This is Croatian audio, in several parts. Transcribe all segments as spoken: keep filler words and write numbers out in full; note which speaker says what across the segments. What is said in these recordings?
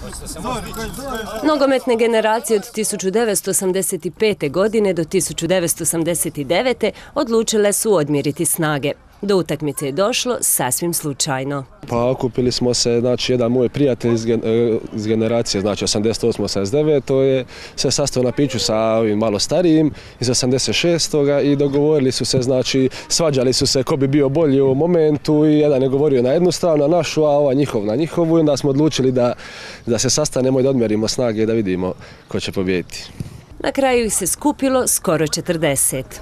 Speaker 1: Nogometne generacije od tisuću devetsto osamdeset pete. godine do tisuću devetsto osamdeset devete. odlučile su odmjeriti snage. Do utakmice je došlo sasvim slučajno.
Speaker 2: Pa okupili smo se, znači jedan moj prijatelj iz, gen, iz generacije, znači osamdeset osme osamdeset devete. to je se sastao na piću sa ovim malo starijim iz osamdeset šestoga i dogovorili su se, znači svađali su se ko bi bio bolji u momentu i jedan je govorio na jednu stranu, na našu, a ova njihov na njihovu i onda smo odlučili da, da se sastanemo i da odmjerimo snage i da vidimo ko će pobijediti.
Speaker 1: Na kraju ih se skupilo skoro četrdeset.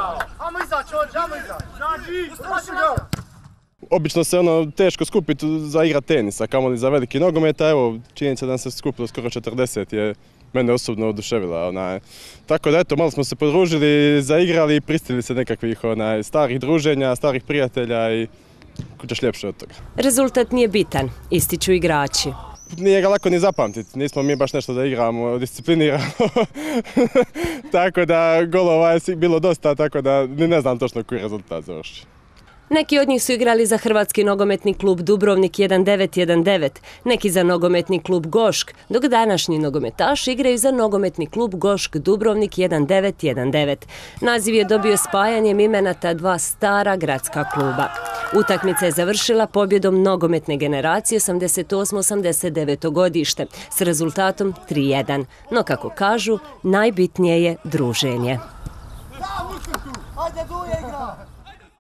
Speaker 3: Obično se ono teško skupiti za igrat tenisa, kamoli za veliki nogomet, a evo činjenica da nam se skupilo skoro četrdeset je mene osobno oduševila. Onaj. Tako da eto, malo smo se podružili, zaigrali i pristili se nekakvih onaj, starih druženja, starih prijatelja i kućeš ljepše od toga.
Speaker 1: Rezultat nije bitan, ističu igrači.
Speaker 3: Nije ga lako ni zapamtiti, nismo mi baš nešto da igramo disciplinirano, tako da golova je bilo dosta, tako da ne znam točno koji rezultat završi.
Speaker 1: Neki od njih su igrali za Hrvatski nogometni klub Dubrovnik jedan devet jedan devet, neki za nogometni klub Gošk, dok današnji nogometaši igraju za nogometni klub Gošk Dubrovnik jedan devet jedan devet. Naziv je dobio spajanjem imena ta dva stara gradska kluba. Utakmica je završila pobjedom nogometne generacije osamdeset osme osamdeset devete. godište s rezultatom tri jedan. No kako kažu, najbitnije je druženje.
Speaker 4: Ajde, Duje igra!